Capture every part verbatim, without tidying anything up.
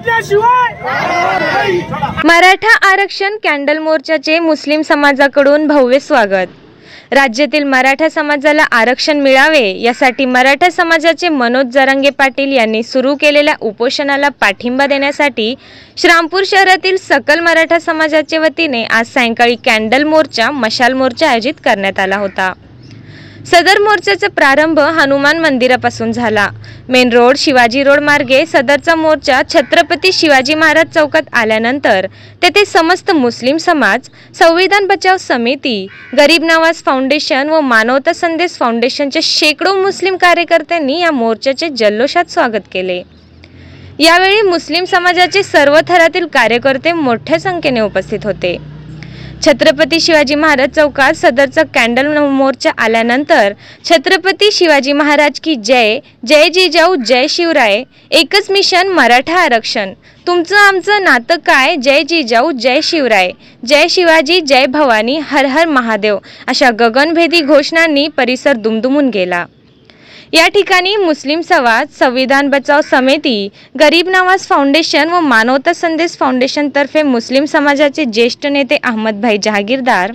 मराठा आरक्षण कॅन्डल मोर्चाचे मुस्लिम समाजाकडून भव्य स्वागत। राज्यातील मराठा समाजाला आरक्षण मिळावे यासाठी मराठा समाजाचे मनोज जरांगे पाटील यांनी सुरू केलेल्या उपोषणाला पाठिंबा देण्यासाठी श्रामपूर शहरातील सकल मराठा समाजाच्या वतीने आज सायंकाळी कॅन्डल मोर्चा मशाल मोर्चा आयोजित करण्यात आला होता। सदर मोर्चाचा प्रारंभ हनुमान मंदिरापासून झाला। मेन रोड शिवाजी रोड मार्गे सदरचा मोर्चा छत्रपती शिवाजी महाराज चौकात आल्यानंतर तेथे समस्त मुस्लिम समाज, संविधान बचाव समिती, गरीब नवाज फाउंडेशन व मानवता संदेश फाउंडेशनच्या शेकडो मुस्लिम कार्यकर्त्यांनी या मोर्चाचे जल्लोषात स्वागत केले। यावेळी मुस्लिम समाजाचे सर्व थरातील कार्यकर्ते मोठ्या संख्येने उपस्थित होते। छत्रपती शिवाजी महाराज चौकात सदरचा कॅन्डल मोर्चा आल्यानंतर छत्रपती शिवाजी महाराज की जय, जय जिजाऊ, जय शिवराय, एकच मिशन मराठा आरक्षण, तुमचं आमचं नातं काय, जय जिजाऊ, जय शिवराय, जय शिवाजी, जय भवानी, हर हर महादेव अशा गगनभेदी घोषणांनी परिसर दुमदुमून गेला। या ठिकाणी मुस्लिम समाज, संविधान बचाव समिती, गरीब नवाज फाउंडेशन व मानवता संदेश फाउंडेशन तर्फे मुस्लिम समाजाचे ज्येष्ठ नेते अहमद भाई जहागीरदार,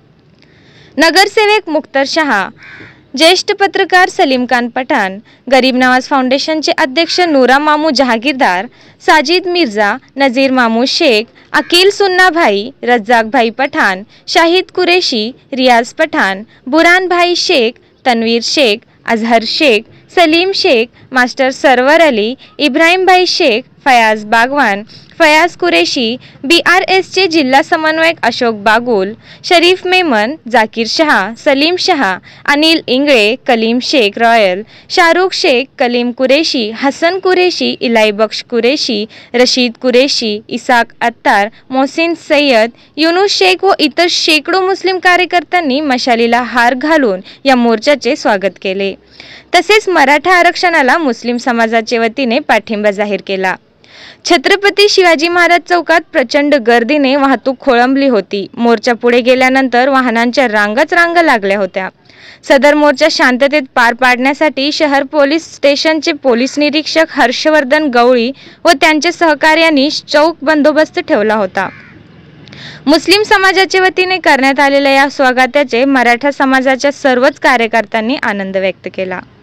नगरसेवक मुख्तार शहा, ज्येष्ठ पत्रकार सलीम खान पठाण, गरीब नवाज फाउंडेशनचे अध्यक्ष नूरा मामू जहागीरदार, साजिद मिर्जा, नजीर मामू शेख, अकील सुन्ना भाई, रज्जाक भाई पठाण, शाहिद कुरेशी, रियाज पठाण, बुरान भाई शेख, तनवीर शेख, अजहर शेख, सलीम शेख, मास्टर सरवर अली, इब्राहिम भाई Shaikh, Fayaz Bagwan, Fayaz Qureshi, B R S चे जिल्हा समन्वयक अशोक बागुल, शरीफ मेमन, जाकीर शहा, सलीम शहा, अनिल इंगळे, कलीम शेख रॉयल, शाहरुख शेख, कलीम कुरेशी, हसन कुरेशी, इलाई बख्श कुरेशी, रशीद कुरेशी, इसाक अत्तार, मोहसिन सय्यद, युनुस शेख व इतर शेकडो मुस्लिम कार्यकर्त्यांनी मशालीला हार घालून या मोर्चाचे स्वागत केले। तसेच मराठा आरक्षणाला मुस्लिम समाजाच्या वतीने पाठिंबा जाहीर केला। छत्रपती शिवाजी महाराज चौकात प्रचंड गर्दीने वाहतूक खोळंबली होती। मोर्चा पुढे गेल्यानंतर वाहनांच्या रांगच रांग लागल्या होत्या। सदर मोर्चा शांततेत पार पाडण्यासाठी शहर पोलीस स्टेशनचे पोलीस निरीक्षक हर्षवर्धन गवळी व त्यांच्या सहकार्यांनी चौक बंदोबस्त ठेवला होता। मुस्लिम समाजाच्या वतीने करण्यात आलेल्या या स्वागताचे मराठा समाजाच्या सर्वच कार्यकर्त्यांनी आनंद व्यक्त केला।